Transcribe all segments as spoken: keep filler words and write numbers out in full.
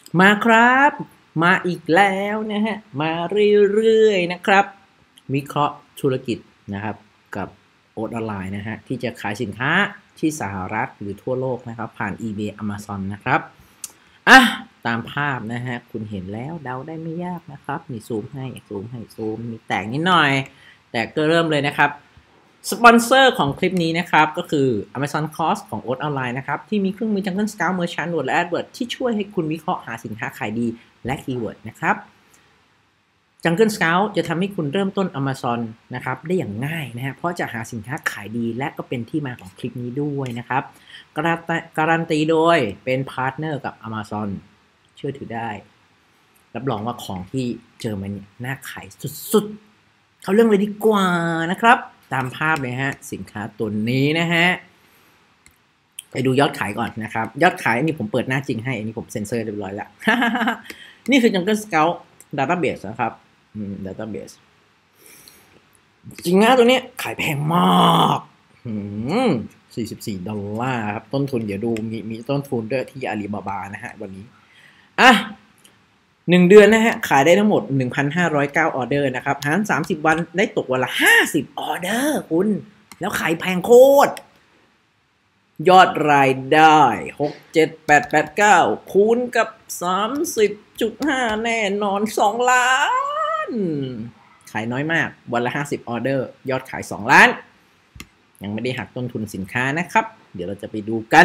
มาครับมาอีกแล้วนะฮะมาเรื่อยๆนะครับวิเคราะห์ธุรกิจนะครับกับโอ๊ตออนไลน์นะฮะที่จะขายสินค้าที่สหรัฐหรือทั่วโลกนะครับผ่าน eBay Amazon นะครับอ่ะตามภาพนะฮะคุณเห็นแล้วเดาได้ไม่ยากนะครับมีซูมให้ซูมให้ซูมมีแตกนิดหน่อยแต่ก็เริ่มเลยนะครับสปอนเซอร์ของคลิปนี้นะครับก็คือ Amazon Cost ของ โอ๊ต ออนไลน์นะครับที่มีเครื่องมือ Jungle Scout Merchant Word และ AdWords ที่ช่วยให้คุณวิเคราะห์หาสินค้าขายดีและคีย์เวิร์ดนะครับ Jungle Scout จะทำให้คุณเริ่มต้น Amazon นะครับได้อย่างง่ายนะฮะเพราะจะหาสินค้าขายดีและก็เป็นที่มาของคลิปนี้ด้วยนะครับการันตีโดยเป็นพาร์ทเนอร์กับ Amazon เชื่อถือได้รับรองว่าของที่เจอมันเนี่ยน่าขายสุดๆเขาเรื่องเลยดีกว่านะครับตามภาพเลยฮะสินค้าตัวนี้นะฮะไปดูยอดขายก่อนนะครับยอดขายนี่ผมเปิดหน้าจริงให้อันนี้ผมเซ็นเซอร์เรียบร้อยแล้ว นี่คือ Jungle Scout Database นะครับอืม Database จริงนะตัวนี้ขายแพงมากอืมสี่สิบสี่ดอลลาร์ครับต้นทุนเดี๋ยวดูมีมีต้นทุนด้วยที่อาลีบาบานะฮะวันนี้อ่ะหนึ่งเดือนนะฮะขายได้ทั้งหมด หนึ่งพันห้าร้อยเก้า ออเดอร์นะครับหารสามสิบวันได้ตกวันละห้าสิบออเดอร์คุณแล้วขายแพงโคตรยอดรายได้หก เจ็ด แปด แปด เก้าคูณกับ สามสิบจุดห้า แน่นอนสองล้านขายน้อยมากวันละห้าสิบออเดอร์ยอดขายสองล้านยังไม่ได้หักต้นทุนสินค้านะครับเดี๋ยวเราจะไปดูกัน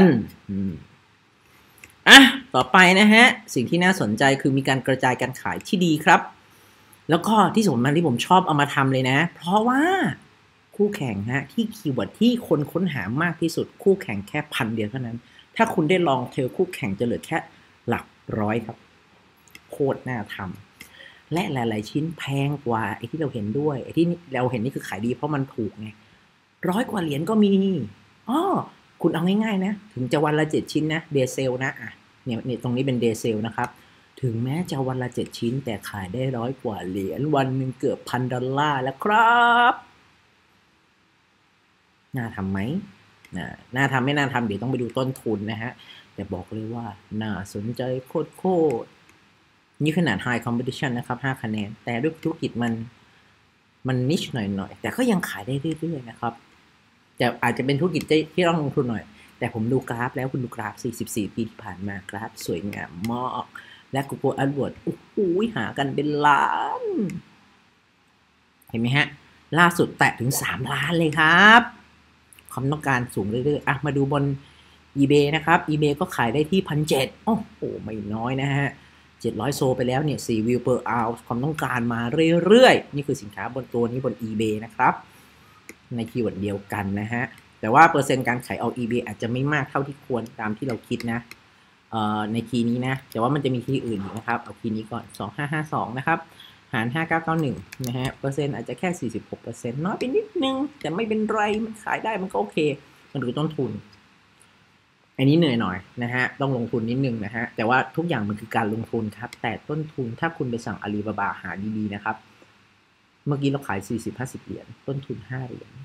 อ่ะต่อไปนะฮะสิ่งที่น่าสนใจคือมีการกระจายการขายที่ดีครับแล้วก็ที่สำคัญที่ผมชอบเอามาทำเลยนะเพราะว่าคู่แข่งฮะที่คีย์เวิร์ดที่คนค้นหามากที่สุดคู่แข่งแค่พันเดียวเท่านั้นถ้าคุณได้ลองเทลคู่แข่งจะเหลือแค่หลักร้อยครับโคตรน่าทำและหลายๆชิ้นแพงกว่าไอ้ที่เราเห็นด้วยไอ้ที่เราเห็นนี่คือขายดีเพราะมันถูกไงร้อยกว่าเหรียญก็มีอ๋อคุณเอาง่ายๆนะถึงจะวันละเจ็ดชิ้นนะเดย์เซลนะอ่ะเนี่ยเนี่ยตรงนี้เป็นเดย์เซลนะครับถึงแม้จะวันละเจ็ดชิ้นแต่ขายได้ร้อยกว่าเหรียญวันหนึ่งเกือบพันดอลลาร์แล้วครับน่าทำไหมน่าน่าทำไม่น่าทำเดี๋ยวต้องไปดูต้นทุนนะฮะแต่บอกเลยว่าน่าสนใจโคตรๆนี่ขนาด High Competition นะครับห้าคะแนนแต่ด้วยธุรกิจมันมันนิชหน่อยๆแต่ก็ยังขายได้เรื่อยๆนะครับแต่อาจจะเป็นธุรกิจที่ต้องลงทุนหน่อยแต่ผมดูกราฟแล้วคุณดูกราฟสี่สิบสี่ปีที่ผ่านมากราฟสวยงามมากและ Google AdWords โอ้โหหากันเป็นล้านเห็นไหมฮะล่าสุดแตะถึงสามล้านเลยครับความต้องการสูงเรื่อยๆอ่ะมาดูบน eBay นะครับ eBay ก็ขายได้ที่ หนึ่งพันเจ็ดร้อย โอ้โหไม่น้อยนะฮะเจ็ดร้อยโซไปแล้วเนี่ยสี่วิว per hour ความต้องการมาเรื่อยๆนี่คือสินค้าบนตัวนี้บน eBay นะครับในคีย์เวิร์ดเดียวกันนะฮะแต่ว่าเปอร์เซ็นต์การขายออก eBay อาจจะไม่มากเท่าที่ควรตามที่เราคิดนะในคีย์นี้นะแต่ว่ามันจะมีคีย์อื่นอีกนะครับเอาคีย์นี้ก่อนสองพันห้าร้อยห้าสิบสองนะครับหารห้าพันเก้าร้อยเก้าสิบเอ็ดนะฮะเปอร์เซ็นต์อาจจะแค่ สี่สิบหกเปอร์เซ็นต์ น้อยไปนิดนึงแต่ไม่เป็นไรมันขายได้มันก็โอเคมันดูต้นทุนอันนี้เหนื่อยหน่อยนะฮะต้องลงทุนนิดนึงนะฮะแต่ว่าทุกอย่างมันคือการลงทุนครับแต่ต้นทุนถ้าคุณไปสั่งอาลีบาบาหาดีๆนะครับเมื่อกี้เราขาย สี่สิบ ห้าสิบ เหรียญต้นทุนห้าเหรียญ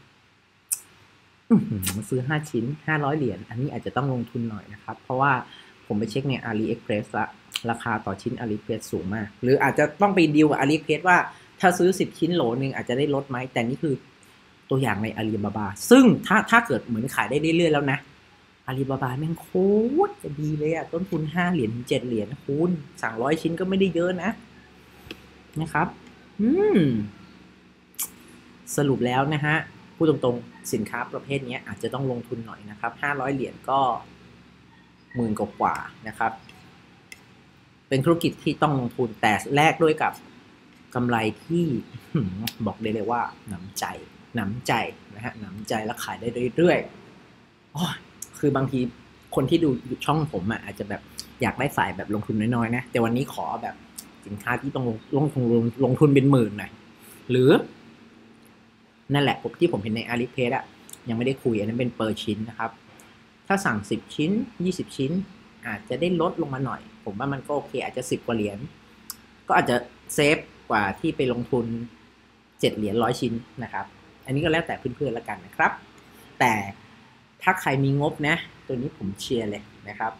ซื้อห้าชิ้นห้าร้อยเหรียญอันนี้อาจจะต้องลงทุนหน่อยนะครับเพราะว่าผมไปเช็คใน AliExpress ละราคาต่อชิ้น AliExpress สูงมากหรืออาจจะต้องไปดีลกับ AliExpress ว่าถ้าซื้อสิบชิ้นโหลนึงอาจจะได้ลดไหมแต่นี่คือตัวอย่างในอาลีบาบาซึ่งถ้าถ้าเกิดเหมือนขายได้เรื่อยๆแล้วนะอาลีบาบาแม่งโคตรจะดีเลยอะต้นทุนห้าเหรียญเจ็ดเหรียญคูณสั่งร้อยชิ้นก็ไม่ได้เยอะนะนะครับอืมสรุปแล้วนะฮะพูดตรงๆสินค้าประเภทนี้อาจจะต้องลงทุนหน่อยนะครับห้าร้อยเหรียญก็หมื่นกว่าๆนะครับเป็นธุรกิจที่ต้องลงทุนแต่แลกด้วยกับกำไรที่บอกได้เลยว่าหนำใจหนำใจนะฮะหนำใจแล้วขายได้เรื่อยๆคือบางทีคนที่ดูช่องผมอ่ะอาจจะแบบอยากได้สายแบบลงทุนน้อยๆนะแต่วันนี้ขอแบบสินค้าที่ต้องลงทุนลงทุนเป็นหมื่นหน่อยหรือนั่นแหละผมที่ผมเห็นใน AliExpress อ่ะยังไม่ได้คุยอันนั้นเป็นเปอร์ชิ้นนะครับถ้าสั่งสิบชิ้นยี่สิบชิ้นอาจจะได้ลดลงมาหน่อยผมว่ามันก็โอเคอาจจะสิบกว่าเหรียญก็อาจจะเซฟกว่าที่ไปลงทุนเจ็ดเหรียญร้อยชิ้นนะครับอันนี้ก็แล้วแต่เพื่อนๆละกันนะครับแต่ถ้าใครมีงบนะตัวนี้ผมเชียร์เลยนะครับ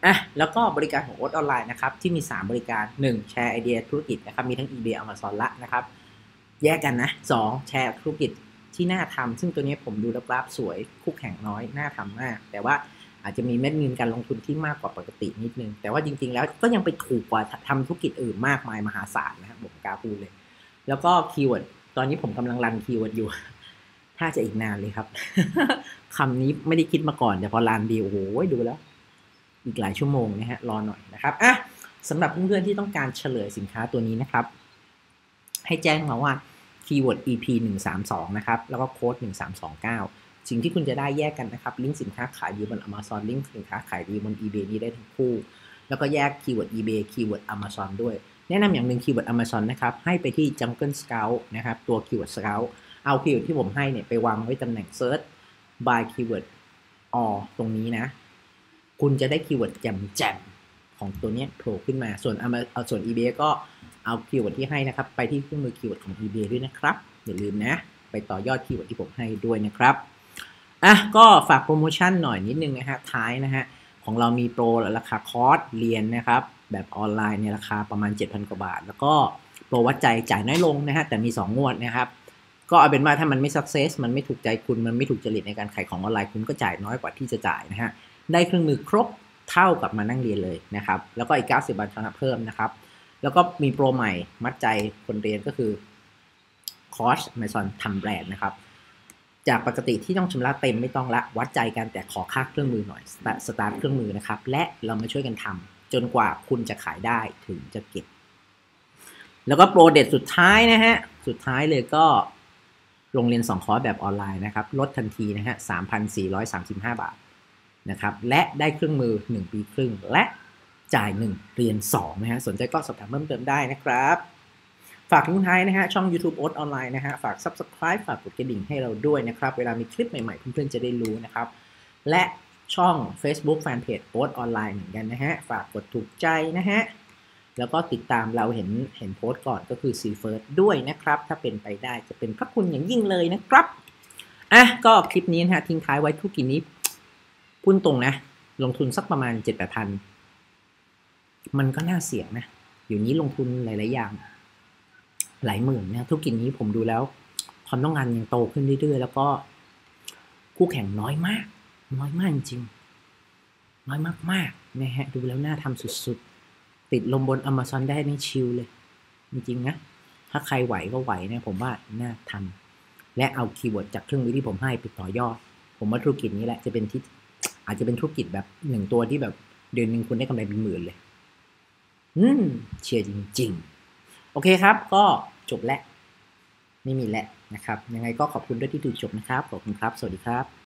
อ่ะแล้วก็บริการของโอ๊ตออนไลน์นะครับที่มีสามบริการหนึ่งแชร์ไอเดียธุรกิจนะครับมีทั้ง eBay Amazon ละนะครับแยกกันนะสองแชร์ธุรกิจที่น่าทำซึ่งตัวนี้ผมดูแล้วกราฟสวยคู่แข่งน้อยน่าทำมากแต่ว่าอาจจะมีเม็ดเงินการลงทุนที่มากกว่าปกตินิดนึงแต่ว่าจริงๆแล้วก็ยังไปถูกกว่าทำธุรกิจอื่นมากมายมหาศาลนะครับผมกล้าพูดเลยแล้วก็คีย์เวิร์ดตอนนี้ผมกำลังรันคีย์เวิร์ดอยู่ถ้าจะอีกนานเลยครับ คำนี้ไม่ได้คิดมาก่อนแต่พอรันดีโอ้โหดูแล้วอีกหลายชั่วโมงนะฮะรอหน่อยนะครับอ่ะสำหรับเพื่อนๆที่ต้องการเฉลยสินค้าตัวนี้นะครับให้แจ้งมาว่าคีย์เวิร์ด อี พี หนึ่งสามสองนะครับแล้วก็โค้ดหนึ่งสามสองเก้าสิ่งที่คุณจะได้แยกกันนะครับลิงก์สินค้าขายดีบน Amazon ลิงก์สินค้าขายดีบน eBay นี้ได้ทั้งคู่แล้วก็แยกคีย์เวิร์ด eBay คีย์เวิร์ด Amazon ด้วยแนะนำอย่างหนึ่งคีย์เวิร์ด Amazon นะครับให้ไปที่ Jungle Scout นะครับตัวคีย์เวิร์ด Scout เอาคีย์เวิร์ดที่ผมให้เนี่ยไปวางไว้ตำแหน่ง Search by keyword or ตรงนี้นะคุณจะได้คีย์เวิร์ดแจ่มๆของตัวนี้โผล่ขึ้นมาส่วนเอาส่วน eBay ก็เอาคีย์เวิร์ดที่ให้นะครับไปที่เครื่องมือคีย์เวิร์ดของ eBay ด้วยนะครับอย่าลืมนะไปต่อยอดคีย์เวิร์ดที่ผมให้ด้วยนะครับอ่ะก็ฝากโปรโมชั่นหน่อยนิดนึงนะฮะท้ายนะฮะของเรามีโปรราคาคอร์สเรียนนะครับแบบออนไลน์ในราคาประมาณ เจ็ดพัน กว่าบาทแล้วก็โปรวัดใจจ่ายน้อยลงนะฮะแต่มีสองงวดนะครับก็เอาเป็นว่าถ้ามันไม่ success มันไม่ถูกใจคุณมันไม่ถูกจริตในการขายของออนไลน์คุณก็จ่ายน้อยกว่าที่จะจ่ายนะฮะได้เครื่องมือครบเท่ากับมานั่งเรียนเลยนะครับแล้วก็อีกเก้าสิบบาทเพิ่มนะครับแล้วก็มีโปรใหม่มัดใจคนเรียนก็คือคอร์ส Amazon ทำแบรนด์นะครับจากปกติที่ต้องชำระเต็มไม่ต้องละวัดใจกันแต่ขอค่าเครื่องมือหน่อยสตาร์ทเครื่องมือนะครับและเรามาช่วยกันทำจนกว่าคุณจะขายได้ถึงจะเก็บแล้วก็โปรเด็ดสุดท้ายนะฮะสุดท้ายเลยก็โรงเรียนสองคอร์สแบบออนไลน์นะครับลดทันทีนะฮะ สามพันสี่ร้อยสามสิบห้า บาทนะครับและได้เครื่องมือหนึ่งปีครึ่งและจ่ายหนึ่งเรียนสองนะฮะสนใจก็สอบถามเพิ่มเติมได้นะครับฝากทิ้งท้ายนะฮะช่อง YouTube โอ๊ตออนไลน์นะฮะฝาก Subscribe ฝากกดกระดิ่งให้เราด้วยนะครับเวลามีคลิปใหม่ๆเพื่อนๆจะได้รู้นะครับและช่อง Facebook Fanpage โอ๊ตออนไลน์เหมือนกันนะฮะฝากกดถูกใจนะฮะแล้วก็ติดตามเราเห็นเห็นโพสต์ก่อนก็คือ See First ด้วยนะครับถ้าเป็นไปได้จะเป็นพระคุณอย่างยิ่งเลยนะครับอ่ะก็คลิปนี้นะฮะทิ้งท้ายไว้ธุรกิจนี้พูดตรงนะลงทุนสักประมาณ เจ็ดแปดพัน มันก็น่าเสี่ยงนะอยู่นี้ลงทุนหลายๆอย่างหลายหมื่นนะธุรกิจนี้ผมดูแล้วความต้องการยังโตขึ้นเรื่อยๆแล้วก็คู่แข่งน้อยมากน้อยมากจริงน้อยมากๆนะฮะดูแล้วน่าทำสุดๆติดลมบน Amazon ได้ไม่ชิลเลยจริงๆนะถ้าใครไหวก็ไหวนะผมว่าน่าทำและเอาคีย์เวิร์ดจากเครื่องมือที่ผมให้ไปต่อยอดผมว่าธุรกิจนี้แหละจะเป็นที่อาจจะเป็นธุรกิจแบบหนึ่งตัวที่แบบเดือนนึงคุณได้กำไรเป็นหมื่นเลยอืมเชียร์จริงๆโอเคครับก็จบแล้วไม่มีแล้วนะครับยังไงก็ขอบคุณด้วยที่ดูจบนะครับขอบคุณครับสวัสดีครับ